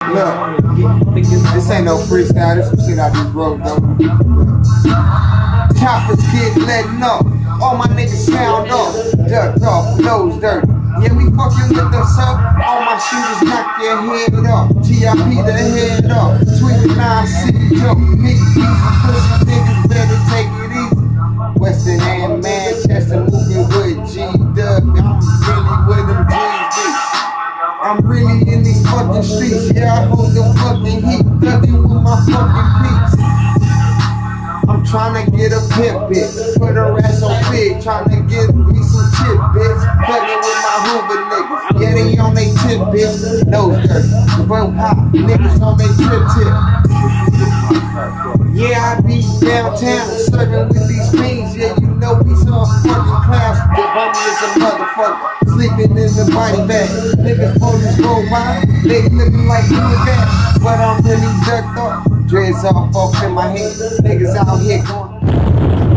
Look, this ain't no freestyle, this some shit I just wrote though. Choppers get letting up, all my niggas sound up, ducked off, nose dirty. Yeah, we fucking with us up, all my shooters knock their head up, GIP the head up, Sweet 9 City Joe, niggas easy, pussy niggas better take it easy. Western and Manchester moving with G-Dub, I'm really with them G's. I'm really in these fucking streets, yeah, I hold the fucking heat, thugging with my fucking peeps. I'm tryna get a pimp bitch, put her ass on big, tryna get me some chip bitch, thugging with my Hoover niggas, yeah, they on they tip bitch, nose dirty, bro hot, niggas on they tip. Yeah, I be downtown serving with these fiends, yeah, you know we some fucking clowns, the bummy is a motherfucker. Sleeping in the body bag, niggas police roll by, they looking like you was bad, but I'm really ducked up, dreads off in my head, niggas out here going.